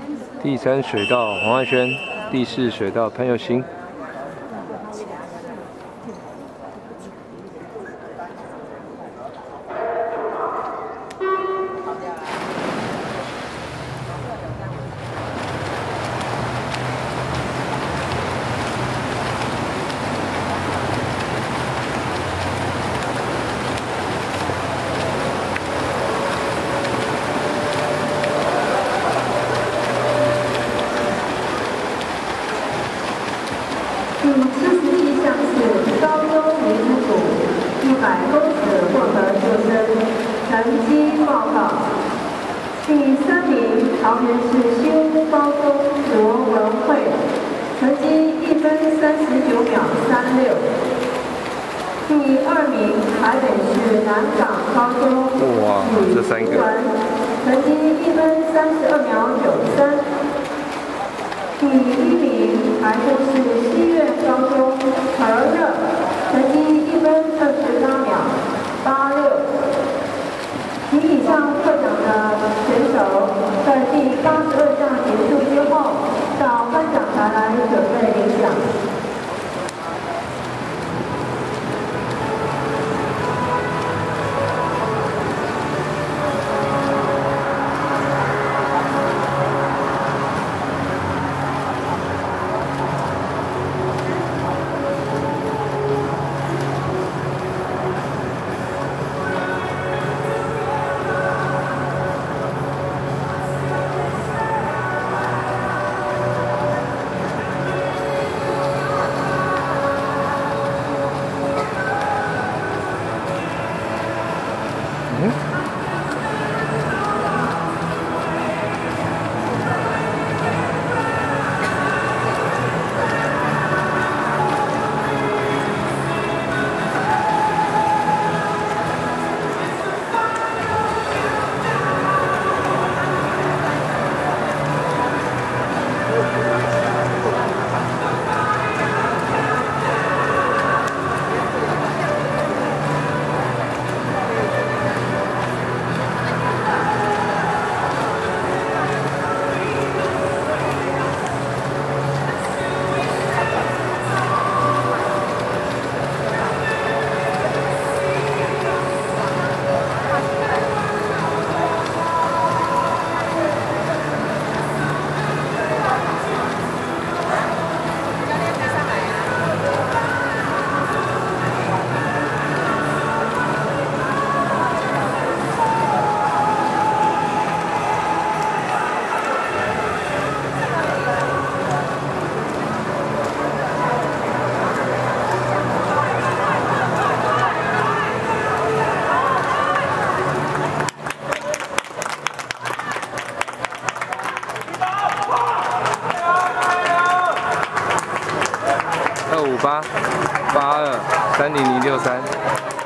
第3水道黄汉轩，第4水道潘佑兴。 第77项是高中女子组100公尺混合救生成绩报告。第3名桃园市新屋高中罗文慧，成绩1分39秒36。第2名台北市南港高中李淑文，成绩1分32秒93。第1名台中市西苑高中何热，成绩1分28秒86。以上获奖的选手在第82项结束之后，到颁奖台来准备领奖。 25882300163。